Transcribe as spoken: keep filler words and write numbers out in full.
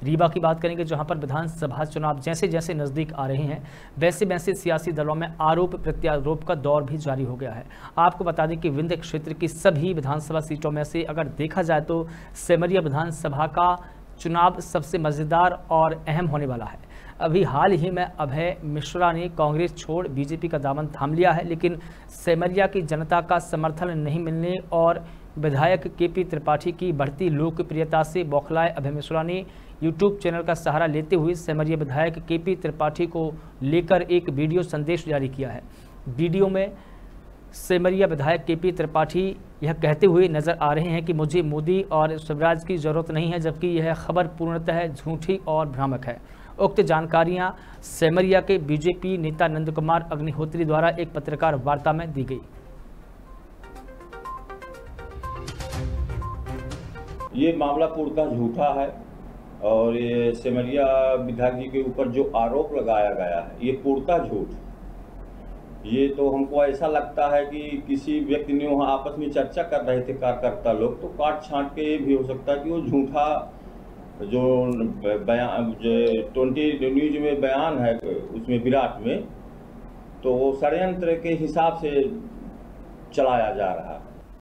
रीवा की बात करेंगे, जहां पर विधानसभा चुनाव जैसे जैसे नज़दीक आ रहे हैं वैसे वैसे सियासी दलों में आरोप प्रत्यारोप का दौर भी जारी हो गया है। आपको बता दें कि विंध्य क्षेत्र की सभी विधानसभा सीटों में से अगर देखा जाए तो सेमरिया विधानसभा का चुनाव सबसे मज़ेदार और अहम होने वाला है। अभी हाल ही में अभय मिश्रा ने कांग्रेस छोड़ बीजेपी का दामन थाम लिया है, लेकिन सेमरिया की जनता का समर्थन नहीं मिलने और विधायक केपी त्रिपाठी की बढ़ती लोकप्रियता से बौखलाए अभय मिश्रा ने यूट्यूब चैनल का सहारा लेते हुए सेमरिया विधायक केपी त्रिपाठी को लेकर एक वीडियो संदेश जारी किया है। वीडियो में सेमरिया विधायक केपी त्रिपाठी यह कहते हुए नजर आ रहे हैं कि मुझे मोदी और शिवराज की जरूरत नहीं है, जबकि यह खबर पूर्णतः झूठी और भ्रामक है। उक्त जानकारियां सेमरिया के बीजेपी नेता नंद कुमार अग्निहोत्री द्वारा एक पत्रकार वार्ता में दी गई। ये मामला पूर्णतः झूठा है और ये सेमरिया विधायक जी के ऊपर जो आरोप लगाया गया है ये पूर्णतः झूठ। ये तो हमको ऐसा लगता है कि किसी व्यक्ति ने वहाँ आपस में चर्चा कर रहे थे कार्यकर्ता लोग, तो काट छांट के ये भी हो सकता है कि वो झूठा जो बयान जो ट्वेंटी न्यूज में बयान है उसमें विराट में, तो वो षड्यंत्र के हिसाब से चलाया जा रहा है।